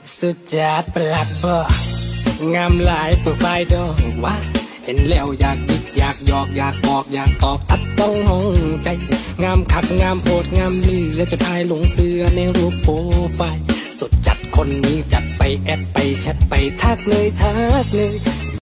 สุดจัดประหลัดบ่งามหลายเปิดไฟดองว่าเห็นแล้วอยากดิกอยากหยอกอยากบอกอยากตอบอัดต้องห้องใจงามคักงามโพดงามลือและจะทายหลงเสือในรูปโปรไฟล์สุดจัดคนนี้จัดไปแอดไปแชทไปทักเลยทักเลย